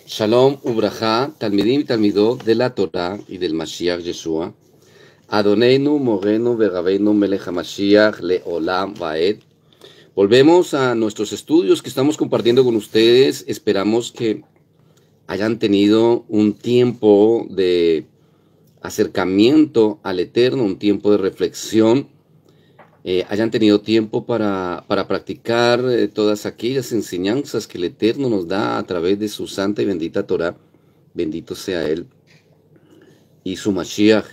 Shalom Ubraja, Talmidim y Talmidot de la Torah y del Mashiach Yeshua. Adoneinu, Morenu, Verabenu, Melech HaMashiach, Leolam Vaed. Volvemos a nuestros estudios que estamos compartiendo con ustedes. Esperamos que hayan tenido un tiempo de acercamiento al Eterno, un tiempo de reflexión. Hayan tenido tiempo para practicar todas aquellas enseñanzas que el Eterno nos da a través de su santa y bendita Torah. Bendito sea Él. Y su Mashiach,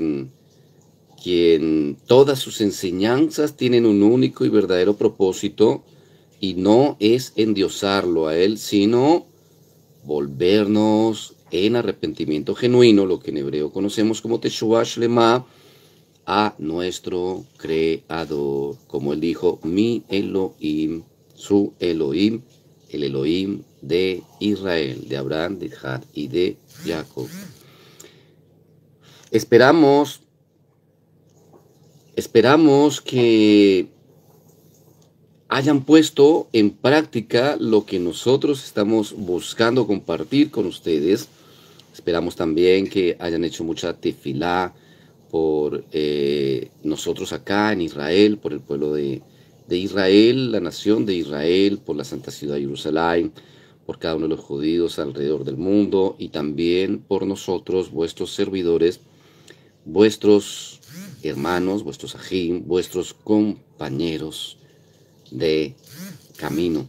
quien todas sus enseñanzas tienen un único y verdadero propósito, y no es endiosarlo a Él, sino volvernos en arrepentimiento genuino, lo que en hebreo conocemos como Teshuvah Shlema, a nuestro Creador, como Él dijo, mi Elohim, su Elohim, el Elohim de Israel, de Abraham, de Isaac y de Jacob. Esperamos que hayan puesto en práctica lo que nosotros estamos buscando compartir con ustedes. Esperamos también que hayan hecho mucha tefilá por nosotros acá en Israel, por el pueblo de Israel, la nación de Israel, por la Santa Ciudad de Jerusalén, por cada uno de los judíos alrededor del mundo y también por nosotros, vuestros servidores, vuestros hermanos, vuestros ajim, vuestros compañeros de camino.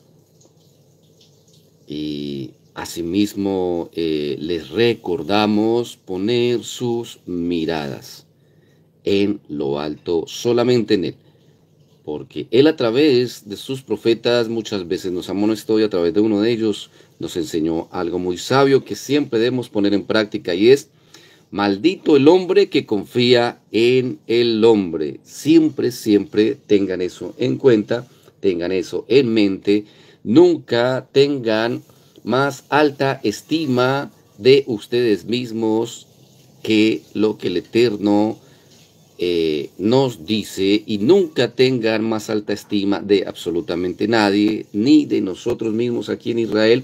Y asimismo les recordamos poner sus miradas en lo alto, solamente en Él, porque Él a través de sus profetas muchas veces nos amonestó, y a través de uno de ellos nos enseñó algo muy sabio que siempre debemos poner en práctica, y es: maldito el hombre que confía en el hombre. Siempre, siempre tengan eso en cuenta, tengan eso en mente. Nunca tengan más alta estima de ustedes mismos que lo que el Eterno nos dice, y nunca tengan más alta estima de absolutamente nadie, ni de nosotros mismos aquí en Israel,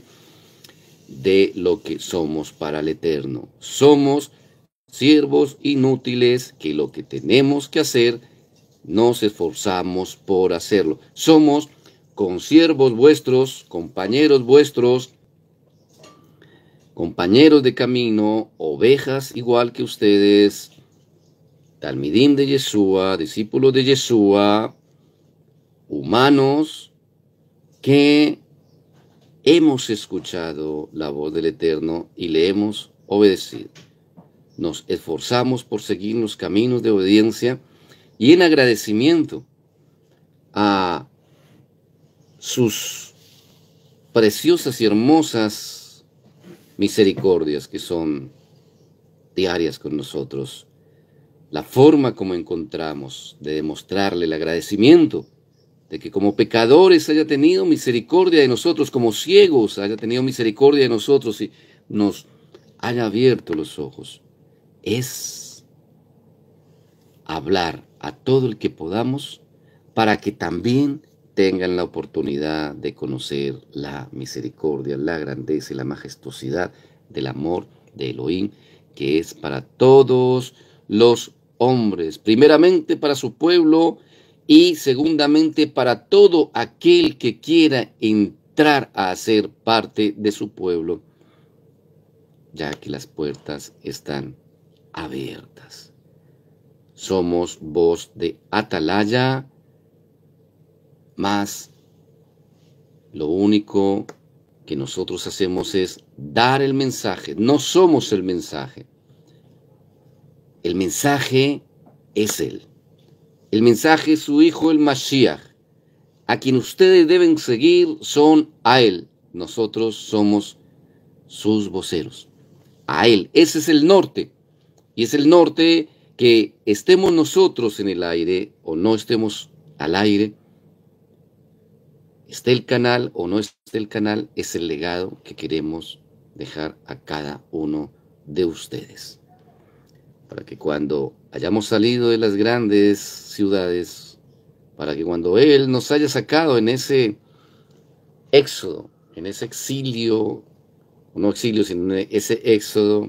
de lo que somos para el Eterno. Somos siervos inútiles que lo que tenemos que hacer nos esforzamos por hacerlo. Somos consiervos vuestros, compañeros vuestros, compañeros de camino, ovejas igual que ustedes, talmidim de Yeshua, discípulos de Yeshua, humanos que hemos escuchado la voz del Eterno y le hemos obedecido. Nos esforzamos por seguir los caminos de obediencia y en agradecimiento a sus preciosas y hermosas misericordias que son diarias con nosotros. La forma como encontramos de demostrarle el agradecimiento de que como pecadores haya tenido misericordia de nosotros, como ciegos haya tenido misericordia de nosotros y nos haya abierto los ojos, es hablar a todo el que podamos para que también tengan la oportunidad de conocer la misericordia, la grandeza y la majestuosidad del amor de Elohim, que es para todos los hombres, primeramente para su pueblo y segundamente para todo aquel que quiera entrar a ser parte de su pueblo, ya que las puertas están abiertas. Somos voz de atalaya, más lo único que nosotros hacemos es dar el mensaje. No somos el mensaje. El mensaje es Él. El mensaje es su Hijo, el Mashiach. A quien ustedes deben seguir son a Él. Nosotros somos sus voceros. A Él. Ese es el norte. Y es el norte que estemos nosotros en el aire o no estemos al aire, esté el canal o no esté el canal, es el legado que queremos dejar a cada uno de ustedes. Para que cuando hayamos salido de las grandes ciudades, para que cuando Él nos haya sacado en ese éxodo, en ese exilio no exilio, sino ese éxodo.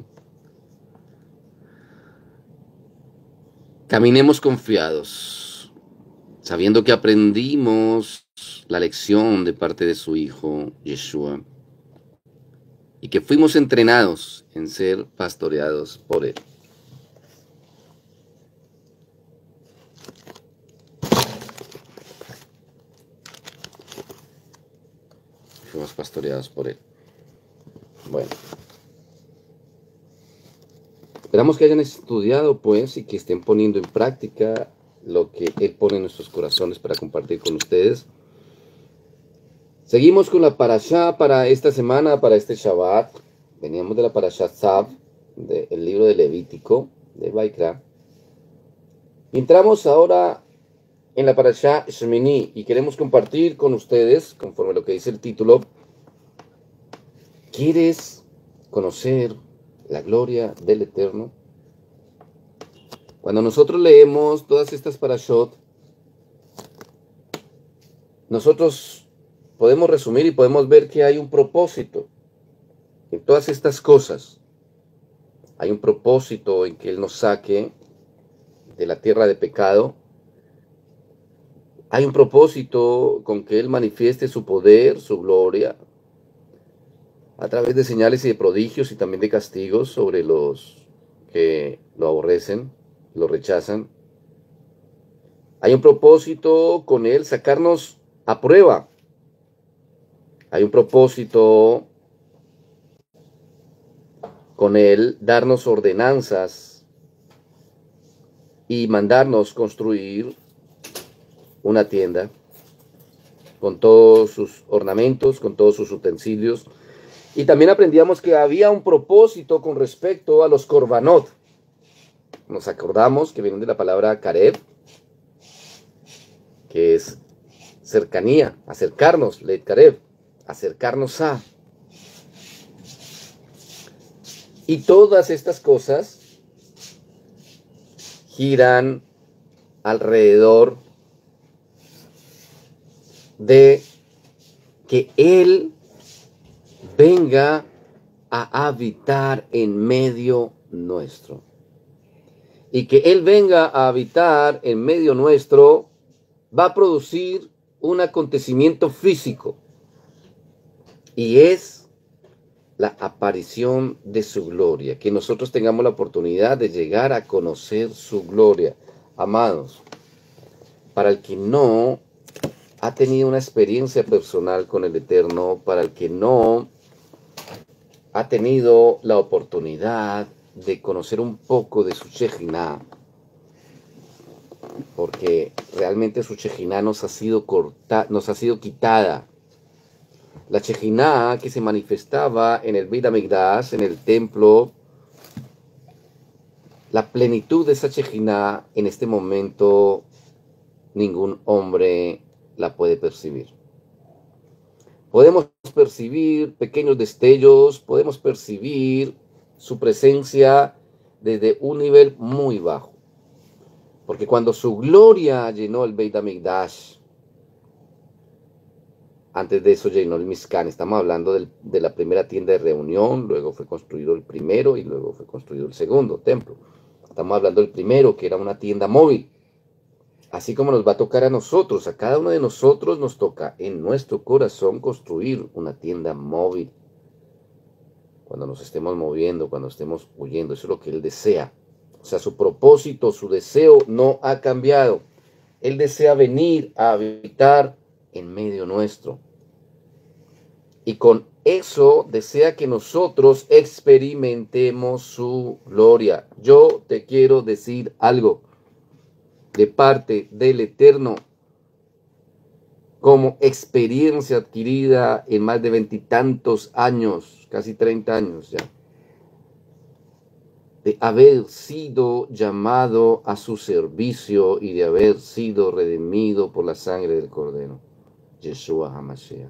Caminemos confiados, sabiendo que aprendimos la lección de parte de su Hijo, Yeshua, y que fuimos entrenados en ser pastoreados por Él. Fuimos pastoreados por Él. Bueno. Esperamos que hayan estudiado, pues, y que estén poniendo en práctica lo que Él pone en nuestros corazones para compartir con ustedes. Seguimos con la parashá para esta semana, para este Shabbat. Veníamos de la parashá Tzav, del libro de Levítico, de Vaikra. Entramos ahora en la parashá Shemini y queremos compartir con ustedes, conforme a lo que dice el título, ¿quieres conocer la gloria del Eterno? Cuando nosotros leemos todas estas parashot, nosotros podemos resumir y podemos ver que hay un propósito en todas estas cosas. Hay un propósito en que Él nos saque de la tierra de pecado. Hay un propósito con que Él manifieste su poder, su gloria, a través de señales y de prodigios y también de castigos sobre los que lo aborrecen, lo rechazan. Hay un propósito con Él sacarnos a prueba. Hay un propósito con Él darnos ordenanzas y mandarnos construir una tienda con todos sus ornamentos, con todos sus utensilios. Y también aprendíamos que había un propósito con respecto a los korbanot. Nos acordamos que vienen de la palabra karev, que es cercanía, acercarnos, leit karev, acercarnos a. Y todas estas cosas giran alrededor de que Él venga a habitar en medio nuestro. Y que Él venga a habitar en medio nuestro va a producir un acontecimiento físico. Y es la aparición de su gloria. Que nosotros tengamos la oportunidad de llegar a conocer su gloria. Amados, para el que no ha tenido una experiencia personal con el Eterno, para el que no ha tenido la oportunidad de conocer un poco de su Shejiná, porque realmente su Shejiná nos ha sido quitada. La Shejiná que se manifestaba en el Beit HaMikdash, en el templo, la plenitud de esa Shejiná en este momento ningún hombre la puede percibir. Podemos percibir pequeños destellos, podemos percibir su presencia desde un nivel muy bajo. Porque cuando su gloria llenó el Beit HaMikdash, antes de eso llenó el Mishkan, estamos hablando de la primera tienda de reunión, luego fue construido el primero y luego fue construido el segundo templo. Estamos hablando del primero, que era una tienda móvil. Así como nos va a tocar a nosotros, a cada uno de nosotros nos toca en nuestro corazón construir una tienda móvil. Cuando nos estemos moviendo, cuando estemos huyendo, eso es lo que Él desea. O sea, su propósito, su deseo no ha cambiado. Él desea venir a habitar en medio nuestro. Y con eso desea que nosotros experimentemos su gloria. Yo te quiero decir algo de parte del Eterno, como experiencia adquirida en más de 20 y tantos años, casi 30 años ya, de haber sido llamado a su servicio y de haber sido redimido por la sangre del Cordero, Yeshua HaMashiach.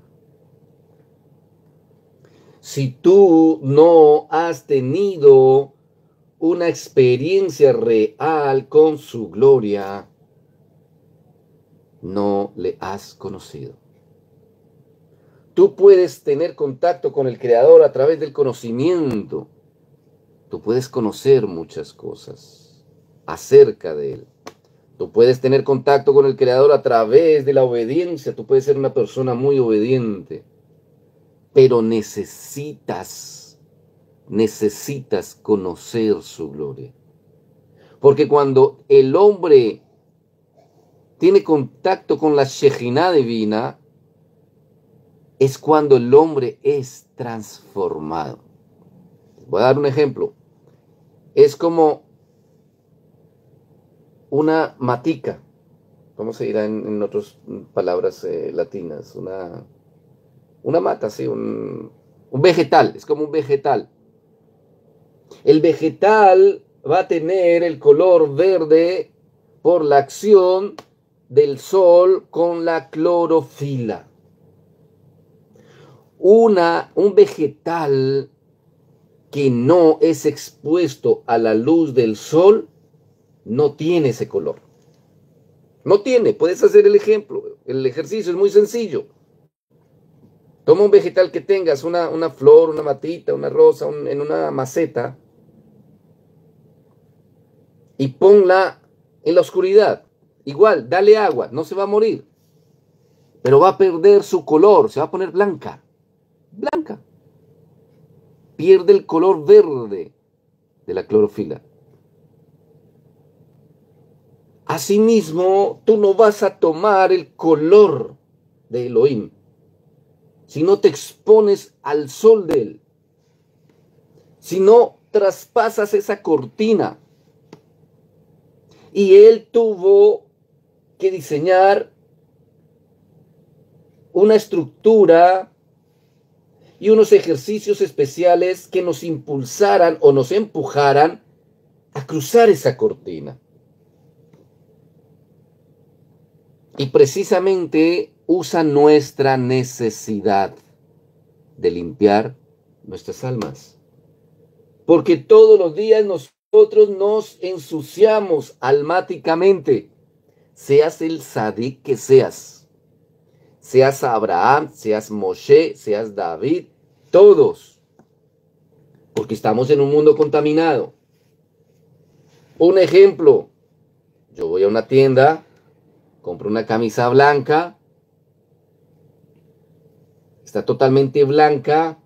Si tú no has tenido una experiencia real con su gloria, no le has conocido. Tú puedes tener contacto con el Creador a través del conocimiento. Tú puedes conocer muchas cosas acerca de Él. Tú puedes tener contacto con el Creador a través de la obediencia. Tú puedes ser una persona muy obediente. Pero necesitas conocer su gloria. Porque cuando el hombre tiene contacto con la Shejinah divina, es cuando el hombre es transformado. Voy a dar un ejemplo. Es como una matica. ¿Cómo se dirá en otras palabras latinas? Una mata, sí, un vegetal. Es como un vegetal. El vegetal va a tener el color verde por la acción del sol con la clorofila. Un vegetal que no es expuesto a la luz del sol no tiene ese color. No tiene. Puedes hacer el ejemplo. El ejercicio es muy sencillo. Toma un vegetal que tengas, una flor, una matita, una rosa, en una maceta, y ponla en la oscuridad. Igual, dale agua, no se va a morir, pero va a perder su color, se va a poner blanca. Blanca. Pierde el color verde de la clorofila. Asimismo, tú no vas a tomar el color de Elohim si no te expones al sol de él, si no traspasas esa cortina. Y él tuvo que diseñar una estructura y unos ejercicios especiales que nos impulsaran o nos empujaran a cruzar esa cortina. Y precisamente usa nuestra necesidad de limpiar nuestras almas. Porque todos los días nosotros nos ensuciamos almáticamente. Seas el Sadik que seas. Seas Abraham, seas Moshe, seas David. Todos. Porque estamos en un mundo contaminado. Un ejemplo. Yo voy a una tienda, compro una camisa blanca. Está totalmente blanca.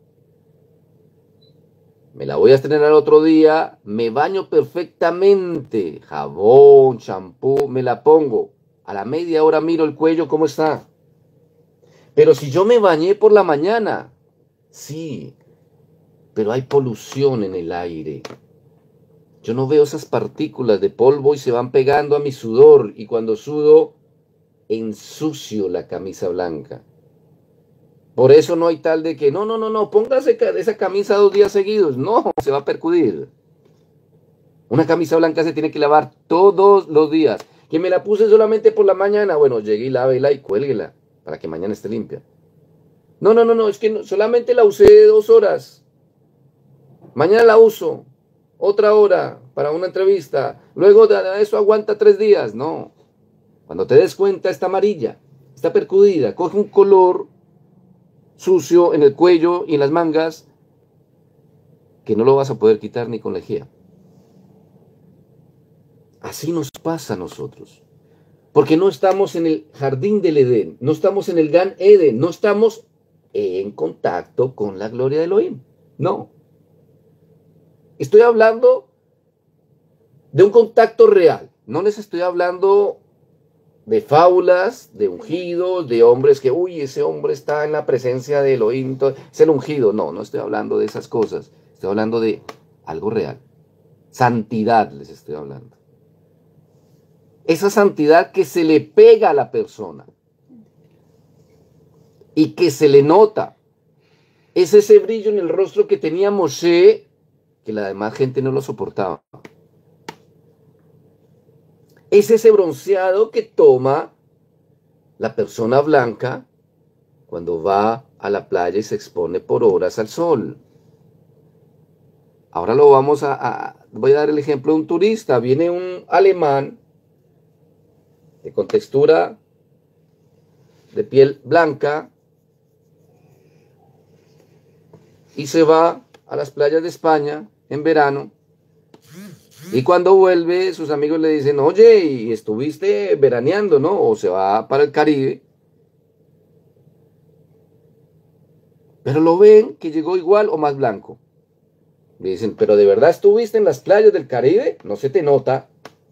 Me la voy a estrenar al otro día, me baño perfectamente, jabón, champú, me la pongo. A la media hora miro el cuello cómo está. Pero si yo me bañé por la mañana, sí, pero hay polución en el aire. Yo no veo esas partículas de polvo y se van pegando a mi sudor, y cuando sudo, ensucio la camisa blanca. Por eso no hay tal de que, no, póngase esa camisa 2 días seguidos. No, se va a percudir. Una camisa blanca se tiene que lavar todos los días. Que me la puse solamente por la mañana. Bueno, llegue y lávela y cuélguela para que mañana esté limpia. No, es que solamente la usé 2 horas. Mañana la uso. Otra hora para una entrevista. Luego de eso aguanta 3 días. No. Cuando te des cuenta está amarilla, está percudida, coge un color sucio en el cuello y en las mangas que no lo vas a poder quitar ni con lejía. Así nos pasa a nosotros. Porque no estamos en el jardín del Edén, no estamos en el Gan Eden, no estamos en contacto con la gloria de Elohim. No. Estoy hablando de un contacto real. No les estoy hablando de fábulas, de ungidos, de hombres que, uy, ese hombre está en la presencia de Elohim, es el ungido. No estoy hablando de esas cosas. Estoy hablando de algo real. Santidad les estoy hablando. Esa santidad que se le pega a la persona y que se le nota. Es ese brillo en el rostro que tenía Moshe, que la demás gente no lo soportaba. Es ese bronceado que toma la persona blanca cuando va a la playa y se expone por horas al sol. Ahora lo voy a dar el ejemplo de un turista. Viene un alemán con textura de piel blanca, y se va a las playas de España en verano. Y cuando vuelve, sus amigos le dicen, oye, y estuviste veraneando, ¿no? O se va para el Caribe. Pero lo ven que llegó igual o más blanco. Le dicen, pero ¿de verdad estuviste en las playas del Caribe? No se te nota.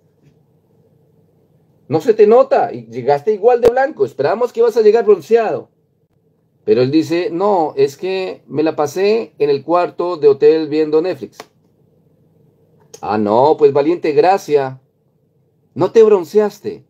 No se te nota. Y llegaste igual de blanco. Esperábamos que ibas a llegar bronceado. Pero él dice, no, es que me la pasé en el cuarto de hotel viendo Netflix. Ah, no, pues valiente gracia. No te bronceaste.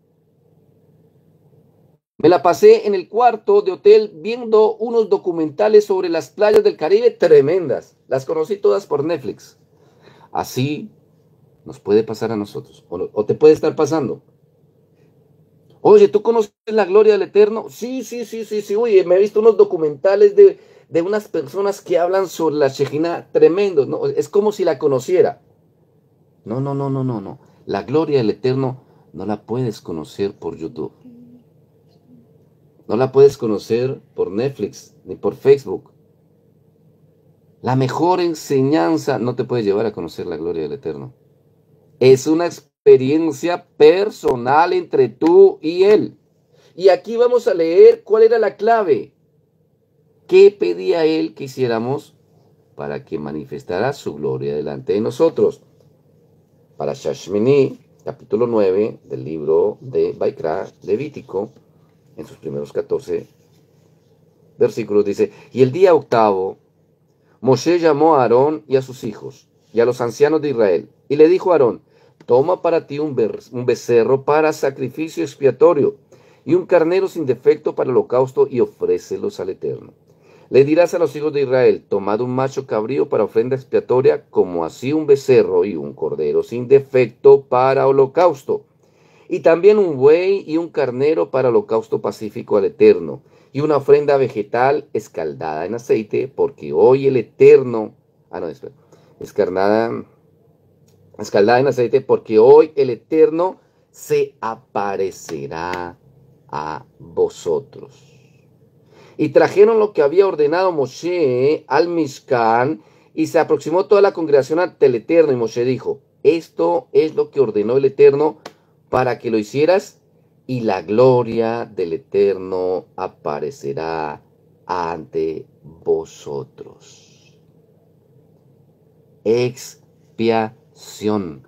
Me la pasé en el cuarto de hotel viendo unos documentales sobre las playas del Caribe tremendas. Las conocí todas por Netflix. Así nos puede pasar a nosotros. O te puede estar pasando. Oye, ¿tú conoces la gloria del Eterno? Sí, sí, sí, sí, sí. Oye, me he visto unos documentales de unas personas que hablan sobre la Shejina tremendos, ¿no? Es como si la conociera. No, no, no, no, no, no. La gloria del Eterno no la puedes conocer por YouTube. No la puedes conocer por Netflix ni por Facebook. La mejor enseñanza no te puede llevar a conocer la gloria del Eterno. Es una experiencia personal entre tú y Él. Y aquí vamos a leer cuál era la clave. ¿Qué pedía Él que hiciéramos para que manifestara su gloria delante de nosotros? Para Shashmini, capítulo 9 del libro de Baikra, Levítico, en sus primeros 14 versículos dice, y el día octavo, Moshe llamó a Aarón y a sus hijos y a los ancianos de Israel, y le dijo a Aarón, toma para ti un becerro para sacrificio expiatorio, y un carnero sin defecto para holocausto, y ofrécelos al Eterno. Le dirás a los hijos de Israel, tomad un macho cabrío para ofrenda expiatoria, como así un becerro y un cordero sin defecto para holocausto. Y también un buey y un carnero para holocausto pacífico al Eterno, y una ofrenda vegetal escaldada en aceite, porque hoy el Eterno, espera, escaldada en aceite, porque hoy el Eterno se aparecerá a vosotros. Y trajeron lo que había ordenado Moshe al Mishkan, y se aproximó toda la congregación ante el Eterno, y Moshe dijo, esto es lo que ordenó el Eterno para que lo hicieras, y la gloria del Eterno aparecerá ante vosotros. Expiación.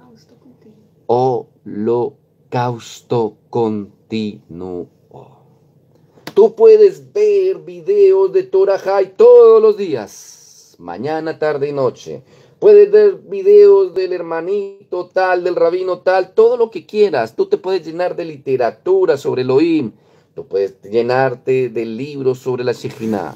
Holocausto continuo. Tú puedes ver videos de Torah High todos los días, mañana, tarde y noche. Puedes ver videos del hermanito tal, del rabino tal, todo lo que quieras. Tú te puedes llenar de literatura sobre Elohim. Tú puedes llenarte de libros sobre la Shejina.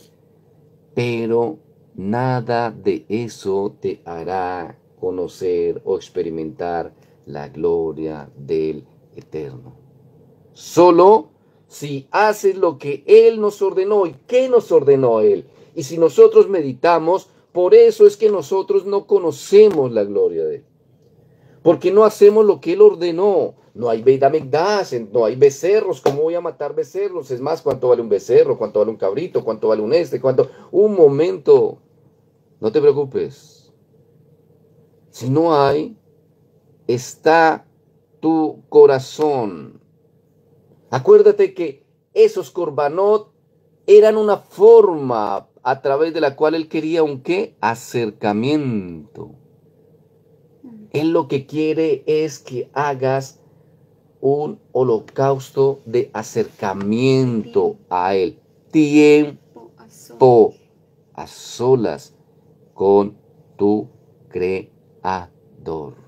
Pero nada de eso te hará conocer o experimentar la gloria del Eterno. Solo si haces lo que Él nos ordenó. ¿Y qué nos ordenó Él? Y si nosotros meditamos, por eso es que nosotros no conocemos la gloria de Él. Porque no hacemos lo que Él ordenó. No hay Beit HaMikdash, no hay becerros. ¿Cómo voy a matar becerros? Es más, ¿cuánto vale un becerro? ¿Cuánto vale un cabrito? ¿Cuánto vale un ¿Cuánto? Un momento. No te preocupes. Si no hay, está tu corazón. Acuérdate que esos korbanot eran una forma a través de la cual él quería un ¿qué? Acercamiento. Él lo que quiere es que hagas un holocausto de acercamiento a él. Tiempo a solas con tu Creador.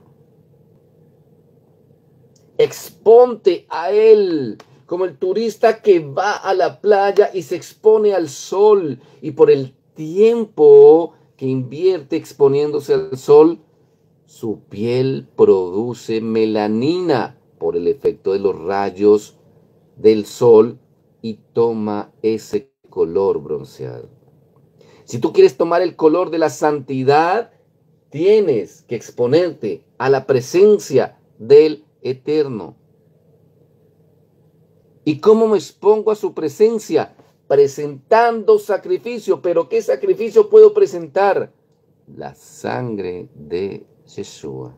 Exponte a él como el turista que va a la playa y se expone al sol, y por el tiempo que invierte exponiéndose al sol, su piel produce melanina por el efecto de los rayos del sol y toma ese color bronceado. Si tú quieres tomar el color de la santidad, tienes que exponerte a la presencia del Eterno. ¿Y cómo me expongo a su presencia? presentando sacrificio. ¿Pero qué sacrificio puedo presentar? La sangre de Yeshua.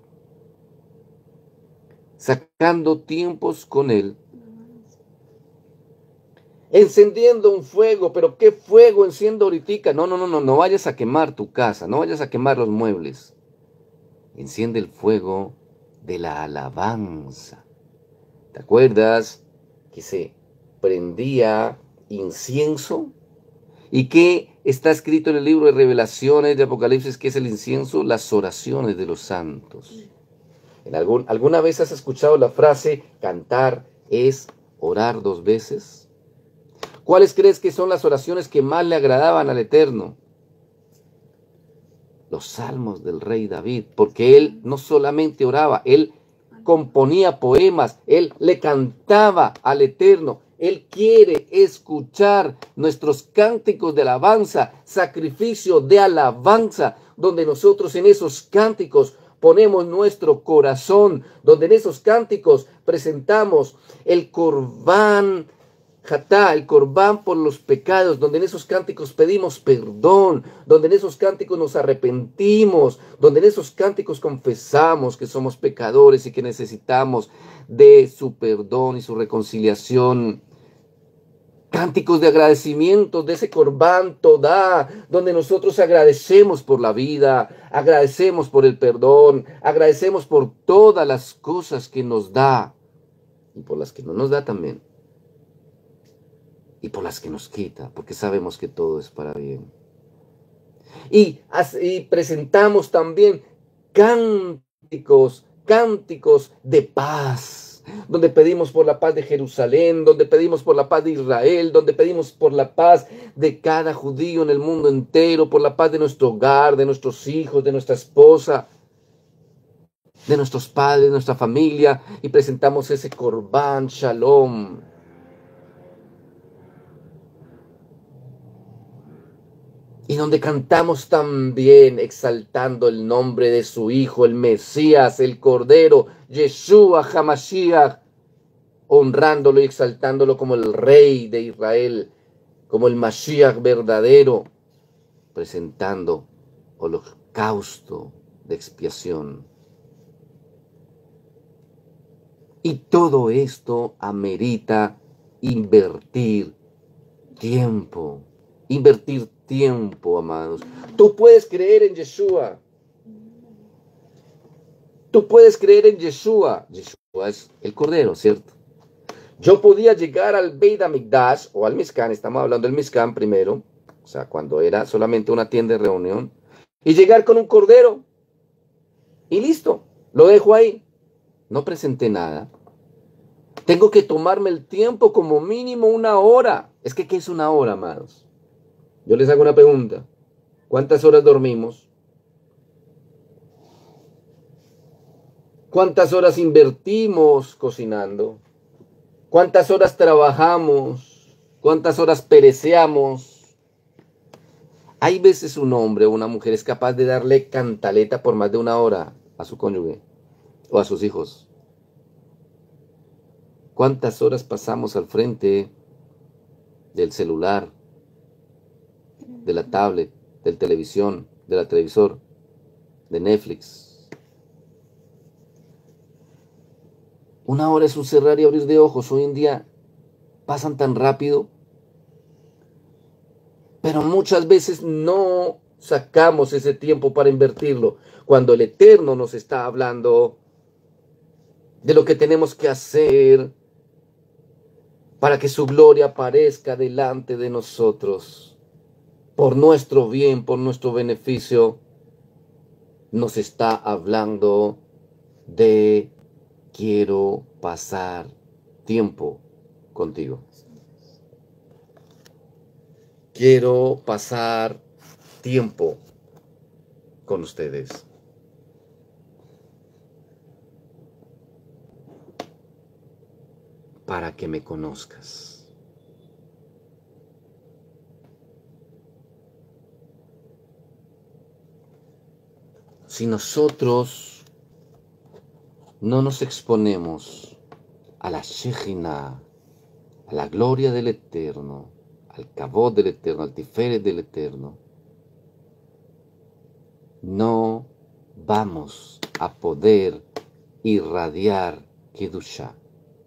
Sacando tiempos con Él. Encendiendo un fuego. ¿Pero qué fuego enciendo ahorita? No vayas a quemar tu casa. No vayas a quemar los muebles. Enciende el fuego de la alabanza. ¿Te acuerdas que se prendía incienso? ¿Y qué está escrito en el libro de Revelaciones de Apocalipsis? ¿Qué es el incienso? Las oraciones de los santos. ¿Alguna vez has escuchado la frase cantar es orar dos veces? ¿Cuáles crees que son las oraciones que más le agradaban al Eterno? Los salmos del rey David, porque él no solamente oraba, él componía poemas, él le cantaba al Eterno. Él quiere escuchar nuestros cánticos de alabanza, sacrificio de alabanza, donde nosotros en esos cánticos ponemos nuestro corazón, donde en esos cánticos presentamos el corbán Jatá, el corbán por los pecados, donde en esos cánticos pedimos perdón, donde en esos cánticos nos arrepentimos, donde en esos cánticos confesamos que somos pecadores y que necesitamos de su perdón y su reconciliación. Cánticos de agradecimiento de ese corbán todá, donde nosotros agradecemos por la vida, agradecemos por el perdón, agradecemos por todas las cosas que nos da y por las que no nos da también. Y por las que nos quita, porque sabemos que todo es para bien. Y presentamos también cánticos de paz, donde pedimos por la paz de Jerusalén, donde pedimos por la paz de Israel, donde pedimos por la paz de cada judío en el mundo entero, por la paz de nuestro hogar, de nuestros hijos, de nuestra esposa, de nuestros padres, de nuestra familia, y presentamos ese corbán shalom. Y donde cantamos también exaltando el nombre de su Hijo, el Mesías, el Cordero, Yeshua HaMashiach, honrándolo y exaltándolo como el Rey de Israel, como el Mashiach verdadero, presentando holocausto de expiación. Y todo esto amerita invertir tiempo, amados. Tú puedes creer en Yeshua. Tú puedes creer en Yeshua. Yeshua es el Cordero, ¿cierto? Yo podía llegar al Beit HaMikdash o al Mishkan, estamos hablando del Mishkan primero, o sea, cuando era solamente una tienda de reunión, y llegar con un Cordero. Y listo, lo dejo ahí. No presenté nada. Tengo que tomarme el tiempo como mínimo una hora. Es que, ¿qué es una hora, amados? Yo les hago una pregunta. ¿Cuántas horas dormimos? ¿Cuántas horas invertimos cocinando? ¿Cuántas horas trabajamos? ¿Cuántas horas pereceamos? Hay veces un hombre o una mujer es capaz de darle cantaleta por más de una hora a su cónyuge o a sus hijos. ¿Cuántas horas pasamos al frente del celular, de la tablet, del televisión, de la televisor, de Netflix? Una hora es un cerrar y abrir de ojos. Hoy en día pasan tan rápido, pero muchas veces no sacamos ese tiempo para invertirlo, cuando el Eterno nos está hablando de lo que tenemos que hacer para que su gloria aparezca delante de nosotros, por nuestro bien, por nuestro beneficio. Nos está hablando de quiero pasar tiempo contigo. Quiero pasar tiempo con ustedes. Para que me conozcas. Si nosotros no nos exponemos a la Shejina, a la gloria del Eterno, al Kavod del Eterno, al Tiferet del Eterno, no vamos a poder irradiar Kedushá.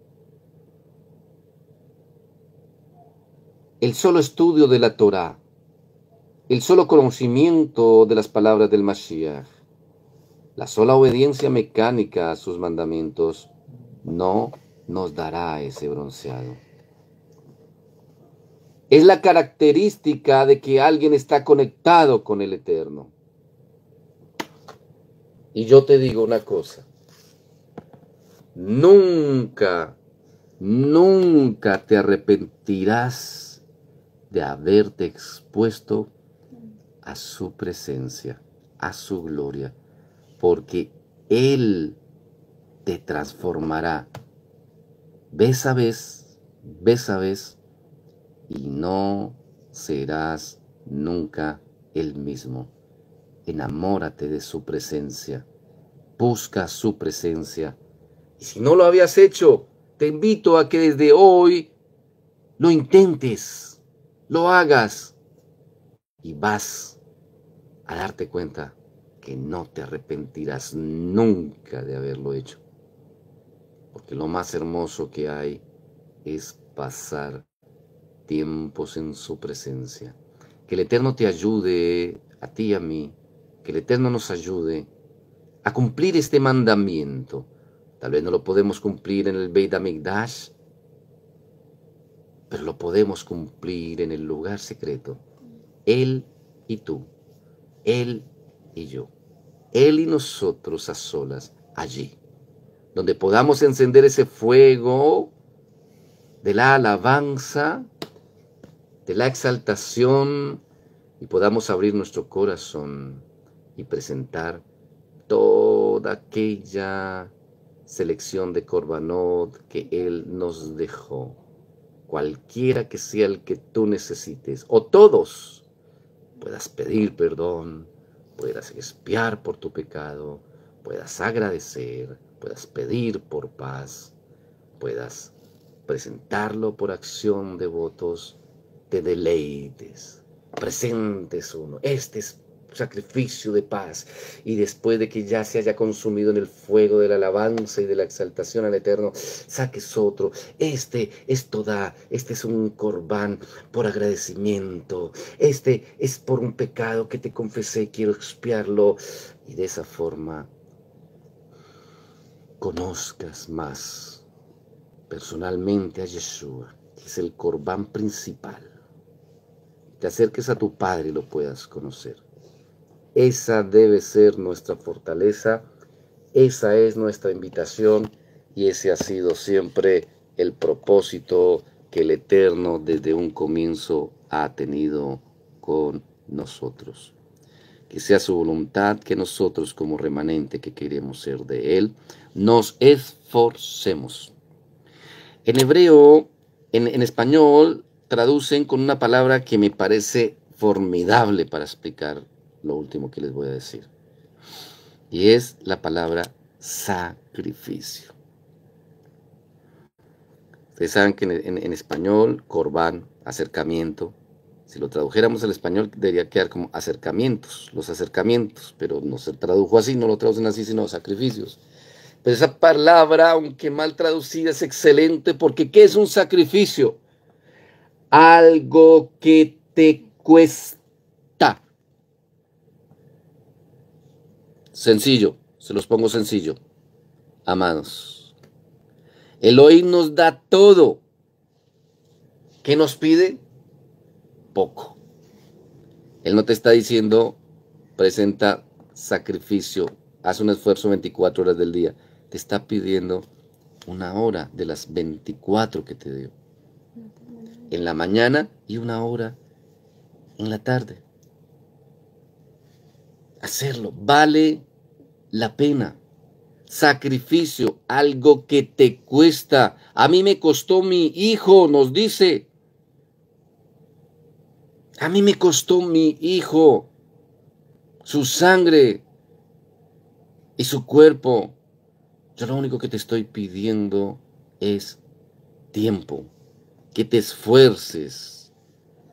El solo estudio de la Torá, el solo conocimiento de las palabras del Mashiach, la sola obediencia mecánica a sus mandamientos, no nos dará ese bronceado. Es la característica de que alguien está conectado con el Eterno. Y yo te digo una cosa, nunca te arrepentirás de haberte expuesto a su presencia, a su gloria, porque Él te transformará vez a vez, y no serás nunca el mismo. Enamórate de su presencia, busca su presencia. Y si no lo habías hecho, te invito a que desde hoy lo intentes, lo hagas, y vas a darte cuenta que no te arrepentirás nunca de haberlo hecho. Porque lo más hermoso que hay es pasar tiempos en su presencia. Que el Eterno te ayude, a ti y a mí, que el Eterno nos ayude a cumplir este mandamiento. Tal vez no lo podemos cumplir en el Beit HaMikdash, pero lo podemos cumplir en el lugar secreto. Él y tú, Él y yo, Él y nosotros a solas, allí, donde podamos encender ese fuego de la alabanza, de la exaltación, y podamos abrir nuestro corazón y presentar toda aquella selección de Korbanot que Él nos dejó, cualquiera que sea el que tú necesites, o todos, puedas pedir perdón, puedas expiar por tu pecado, puedas agradecer, puedas pedir por paz, puedas presentarlo por acción de votos, te deleites, presentes uno. Este es sacrificio de paz, y después de que ya se haya consumido en el fuego de la alabanza y de la exaltación al Eterno, saques otro. Este es Todá, este es un corbán por agradecimiento, este es por un pecado que te confesé, quiero expiarlo, y de esa forma conozcas más personalmente a Yeshua, que es el corbán principal. Te acerques a tu Padre y lo puedas conocer. Esa debe ser nuestra fortaleza, esa es nuestra invitación, y ese ha sido siempre el propósito que el Eterno desde un comienzo ha tenido con nosotros. Que sea su voluntad que nosotros, como remanente que queremos ser de Él, nos esforcemos. En hebreo, en español, traducen con una palabra que me parece formidable para explicar lo último que les voy a decir. Y es la palabra sacrificio. Ustedes saben que en español, corbán, acercamiento, si lo tradujéramos al español debería quedar como acercamientos, los acercamientos, pero no se tradujo así, no lo traducen así, sino sacrificios. Pero esa palabra, aunque mal traducida, es excelente, porque ¿qué es un sacrificio? Algo que te cuesta. Sencillo, se los pongo sencillo. Amados, Elohim nos da todo. ¿Qué nos pide? Poco. Él no te está diciendo, presenta sacrificio, haz un esfuerzo 24 horas del día. Te está pidiendo una hora de las 24 que te dio. En la mañana y una hora en la tarde. Hacerlo vale la pena. Sacrificio, algo que te cuesta. A mí me costó mi hijo, nos dice. A mí me costó mi hijo, su sangre y su cuerpo. Yo lo único que te estoy pidiendo es tiempo, que te esfuerces,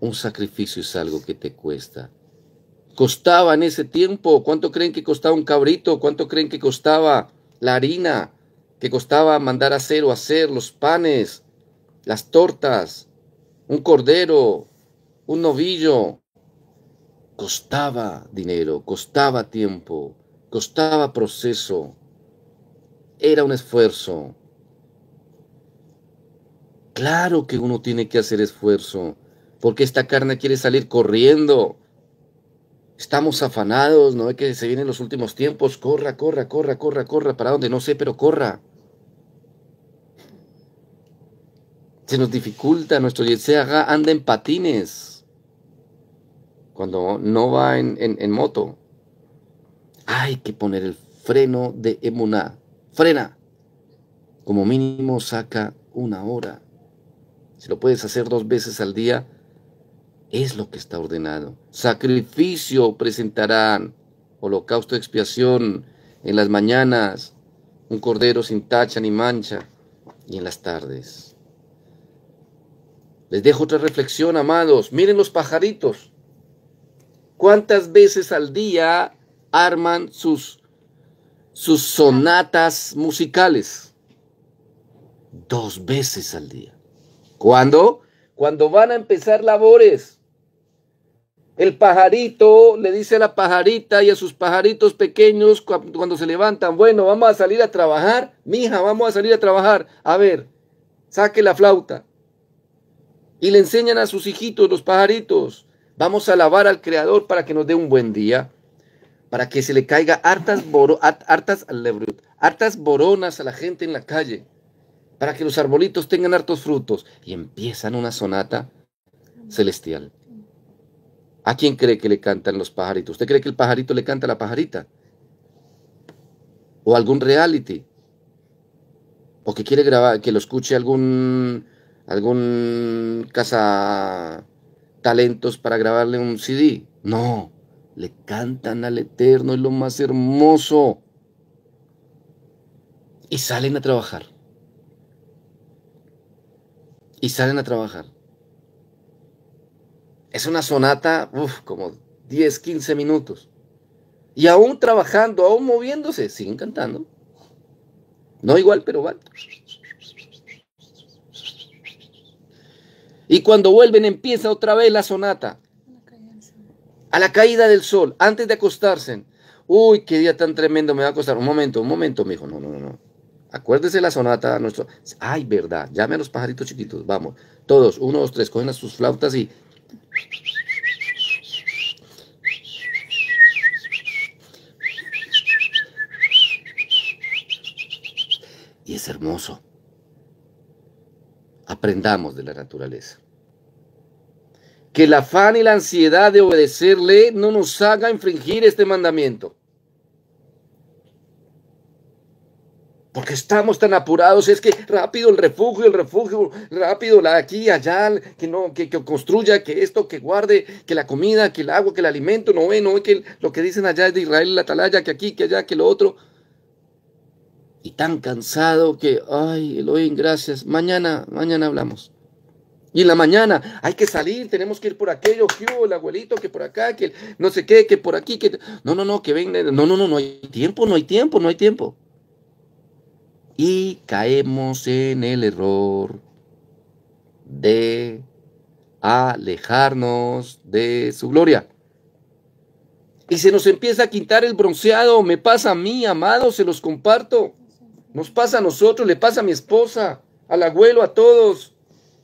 Un sacrificio es algo que te cuesta. Costaba en ese tiempo. ¿Cuánto creen que costaba un cabrito? ¿Cuánto creen que costaba la harina? ¿Que costaba mandar a hacer o hacer los panes, las tortas, un cordero, un novillo? Costaba dinero, costaba tiempo, costaba proceso. Era un esfuerzo. Claro que uno tiene que hacer esfuerzo, porque esta carne quiere salir corriendo. Estamos afanados, ¿no? Es que se vienen los últimos tiempos. Corra, corra, corra, corra, corra. ¿Para dónde? No sé, pero corra. Se nos dificulta. Nuestro Yetzer-Hara anda en patines cuando no va en moto. Hay que poner el freno de emuná. Frena. Como mínimo saca 1 hora. Si lo puedes hacer 2 veces al día, es lo que está ordenado. Sacrificio presentarán, holocausto de expiación en las mañanas, un cordero sin tacha ni mancha, y en las tardes. Les dejo otra reflexión, amados. Miren los pajaritos. ¿Cuántas veces al día arman sus sonatas musicales? 2 veces al día. ¿Cuándo? Cuando van a empezar labores. El pajarito le dice a la pajarita y a sus pajaritos pequeños cuando se levantan: bueno, vamos a salir a trabajar. Mija, vamos a salir a trabajar. A ver, saque la flauta. Y le enseñan a sus hijitos, los pajaritos: vamos a alabar al Creador para que nos dé un buen día, para que se le caiga hartas boronas a la gente en la calle, para que los arbolitos tengan hartos frutos. Y empiezan una sonata celestial. ¿A quién cree que le cantan los pajaritos? ¿Usted cree que el pajarito le canta a la pajarita? ¿O algún reality? ¿O que quiere grabar, que lo escuche algún cazatalentos para grabarle un CD? No, le cantan al Eterno, es lo más hermoso. Y salen a trabajar. Y salen a trabajar. Es una sonata, como 10, 15 minutos. Y aún trabajando, aún moviéndose, siguen cantando. No igual, pero van. Y cuando vuelven empieza otra vez la sonata. A la caída del sol, antes de acostarse. Uy, qué día tan tremendo me va a acostar. Un momento, mijo. No. Acuérdese la sonata. Ay, verdad. Llame a los pajaritos chiquitos. Vamos. Todos, 1, 2, 3. Cogen a sus flautas y... Y es hermoso. Aprendamos de la naturaleza. Que el afán y la ansiedad de obedecerle no nos haga infringir este mandamiento. Porque estamos tan apurados, es que rápido el refugio, rápido aquí, allá, que construya, que esto, que guarde, que la comida, que el agua, que el alimento, no que lo que dicen allá es de Israel, la atalaya, que aquí, que allá, que lo otro. Y tan cansado que, ay, Elohim, gracias, mañana hablamos. Y en la mañana hay que salir, tenemos que ir por aquello, que el abuelito, que por acá, que no sé qué, que por aquí, que... No, que venga, no hay tiempo. Y caemos en el error de alejarnos de su gloria. Y se nos empieza a quitar el bronceado. Me pasa a mí, amado, se los comparto. Nos pasa a nosotros, le pasa a mi esposa, al abuelo, a todos.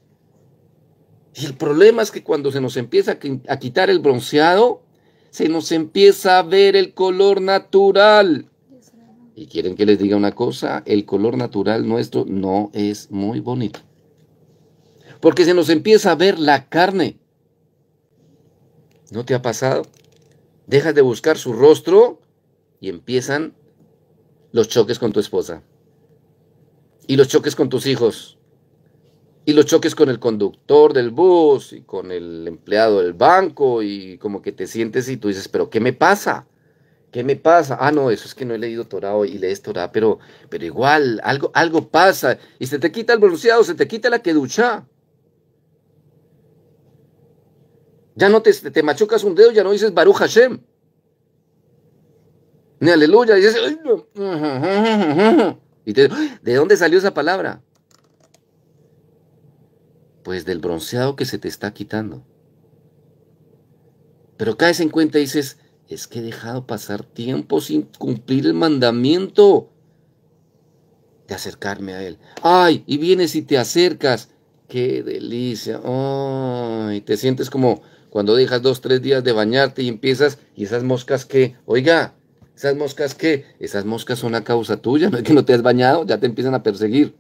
Y el problema es que cuando se nos empieza a quitar el bronceado, se nos empieza a ver el color natural. Y quieren que les diga una cosa, el color natural nuestro no es muy bonito. Porque se nos empieza a ver la carne. ¿No te ha pasado? Dejas de buscar su rostro y empiezan los choques con tu esposa. Y los choques con tus hijos. Y los choques con el conductor del bus y con el empleado del banco. Y como que te sientes y tú dices, ¿pero qué me pasa? ¿Qué me pasa? Ah, no, eso es que no he leído Torah hoy y lees Torah, pero igual, algo pasa. Y se te quita el bronceado, se te quita la kedushá. Ya no te machucas un dedo, ya no dices Baruch Hashem. Ni aleluya, dices... Y ¿de dónde salió esa palabra? Pues del bronceado que se te está quitando. Pero caes en cuenta y dices, es que he dejado pasar tiempo sin cumplir el mandamiento de acercarme a Él. ¡Ay! Y vienes y te acercas. ¡Qué delicia! ¡Ay! Te sientes como cuando dejas 2, 3 días de bañarte y empiezas, y esas moscas que, oiga, esas moscas que, esas moscas son a causa tuya, no es que no te has bañado, ya te empiezan a perseguir.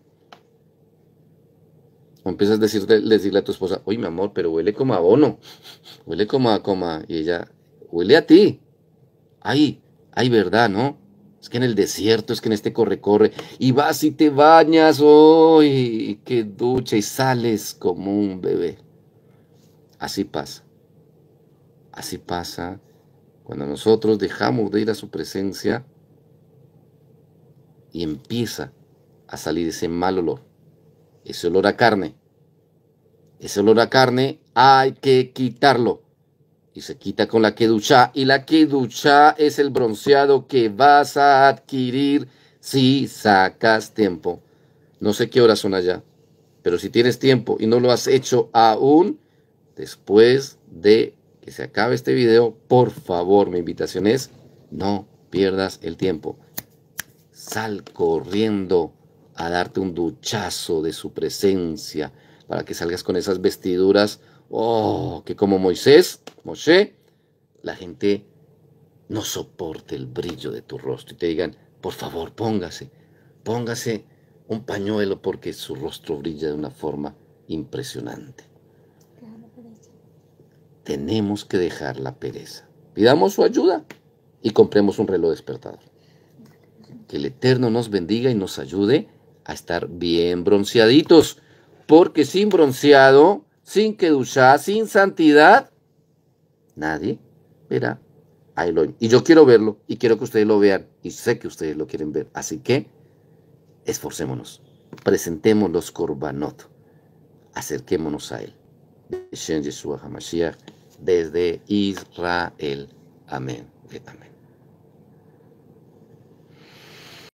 O empiezas a decirle a tu esposa, oye, mi amor, pero huele como a abono, huele y ella, huele a ti. Ay, verdad, ¿no? Es que en el desierto, es que en este corre, y vas y te bañas, ¡ay! ¡Qué ducha! Y sales como un bebé. Así pasa cuando nosotros dejamos de ir a su presencia y empieza a salir ese mal olor, ese olor a carne. Ese olor a carne hay que quitarlo. Y se quita con la kedushá. Y la kedushá es el bronceado que vas a adquirir si sacas tiempo. No sé qué horas son allá, pero si tienes tiempo y no lo has hecho aún, después de que se acabe este video, por favor, mi invitación es, no pierdas el tiempo. Sal corriendo a darte un duchazo de su presencia para que salgas con esas vestiduras, que como Moshe, la gente no soporte el brillo de tu rostro y te digan, por favor, póngase un pañuelo porque su rostro brilla de una forma impresionante. Tenemos que dejar la pereza. Pidamos su ayuda y compremos un reloj despertador. Que el Eterno nos bendiga y nos ayude a estar bien bronceaditos. Porque sin bronceado, sin kedushá, sin santidad, nadie verá a Elohim. Y yo quiero verlo y quiero que ustedes lo vean. Y sé que ustedes lo quieren ver. Así que esforcémonos. Presentemos los korbanot. Acerquémonos a Él. Beshem Yeshua HaMashiach desde Israel. Amén. Amén.